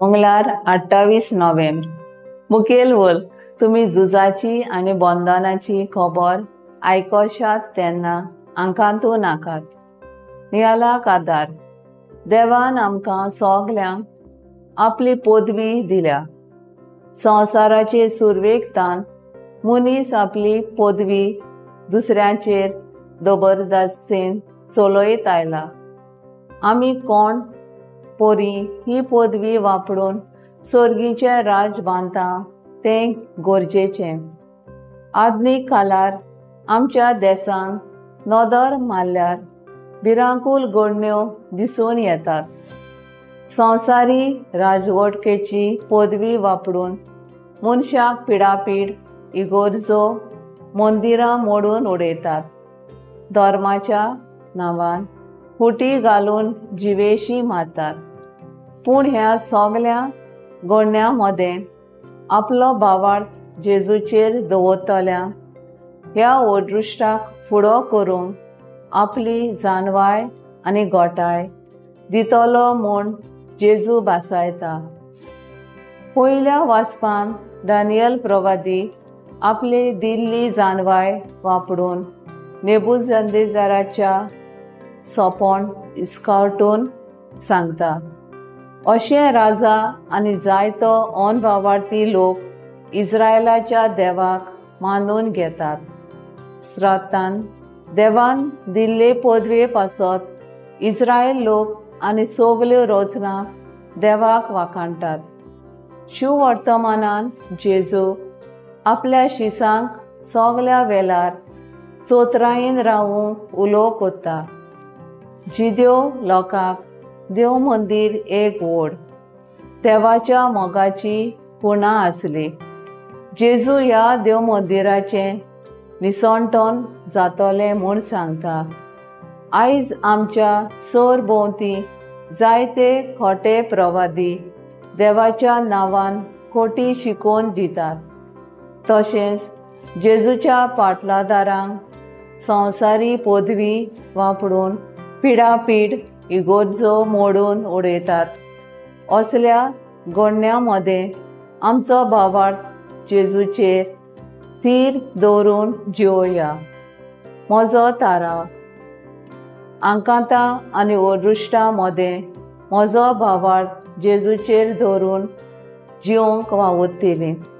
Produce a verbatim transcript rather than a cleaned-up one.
मंगळार अठ्ठावीस नोव्हेंबर. मुखेल वोल तुमी झुजाची आनी बंधनाची खबर आयकोशात तेन्ना आंकांतू नाकात. नियाला कादार देवान आमकां सोगल्यांक आपली पदवी दिल्या. संवसाराचे सुरवेकतान मनीस आपली पदवी दुसऱ्यांचेर जबरदस्तीन चलयत आयला. आमी कोण पोरी ही पदवी वापरून सर्गीचें राज बांदता तें गरजेचें. आधुनीक काळार आमच्या देशान नदर मारल्यार भिरांकूळ घडण्यो दिसून येतात. संवसारी राजवटकेची पदवी वापरून मनशाक पिडापीड इगोर्जो मंदिरां मोडून उडयतात. धर्माच्या नांवान फुटी घालून जिवेशी मारतात. पूण ह्या सगळ्या घडण्यां मदें आपलो भावार्थ जेजूचेर दवरतल्यांक ह्या ओदृश्टाक फुडो करूंक आपली जानवाय आनी गोठाय दितलो म्हूण जेजू भासायता. पयल्या वाचपान दानियल प्रवादी आपली दिल्ली जानवाय वापरून नेबुजरनेझराच्या सोपोन इस्कावटून सांगता. अशें राजा आनी जायतो अनभावार्थी लोक इस्रायलाच्या देवाक मानून घेतात. स्रातान देवान दिल्ले पदवे पासत इस्रायल लोक आनी सगल्यो रचना देवाक वाखाणटात. शिव वर्तमानान जेजू आपल्या शिसांक सगल्या वेळार चोत्रायेन रावूंक उलो कोत्ता. जिद्यो लोकांक देव मंदिर एक व्हड देवाच्या मोगाची खुणा आसली. जेजू ह्या देव मंदिराचें विसवणोन जातोलें म्हूण सांगता. आयज आमच्या सर भोंवती जायते खोटे प्रवादी देवाच्या नांवान खोटी शिकोवन दितात. तशेंच जेजूच्या पाटलादारांक संवसारी पदवी वापरून पिडापीड इगोर्जो मोडून उडयतात. असल्या घडण्यां मदें आमचो भावार्थ जेजूचेर थीर दवरून जिवोया. म्हजो थाराव आंकांतां आनी ओदृश्टां मदें म्हजो भावार्थ जेजूचेर दवरून जिवंक वावुरतली.